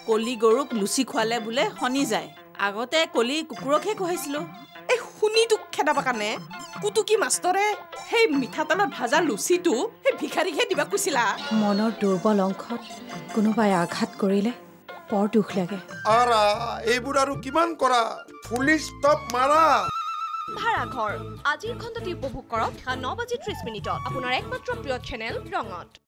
কলি গৰুক লুচি খোৱালে বোলে শনি যায় আগতে কলি কুকুৰকহে খুৱাইছিলো এই শুনিটোক খেদাব কাৰণে কুটুকি মাষ্টৰে সেই মিঠাতেলত ভাজা লুচিটো সেই ভিখাৰীকহে দিবা কৈছিলা মনৰ দুৰ্বল অংশত কোনোবাই আঘাত কৰিলে বৰ দুখ লাগে আৰা এইবোৰ আৰু কিমান কৰা ফুলি ষ্টপ মাৰা ভাড়াঘৰ আজিৰ খণ্ডটি উপভোগ কৰক 9:30 আপোনাৰ একমাত্ৰ প্ৰিয় চেনেল ৰঙত